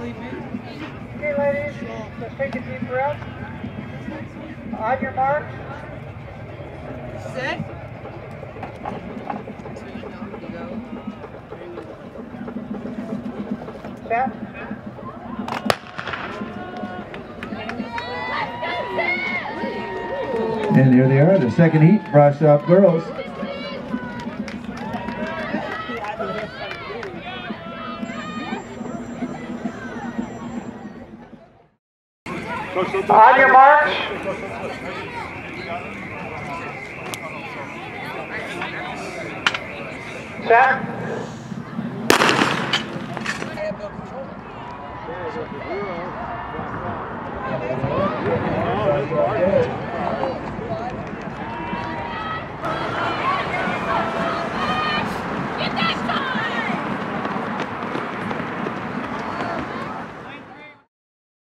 Okay, ladies, let's take a deep breath. On your mark. Set. Set. And here they are, the second heat, Frosh-Soph Girls. On your marks. Set.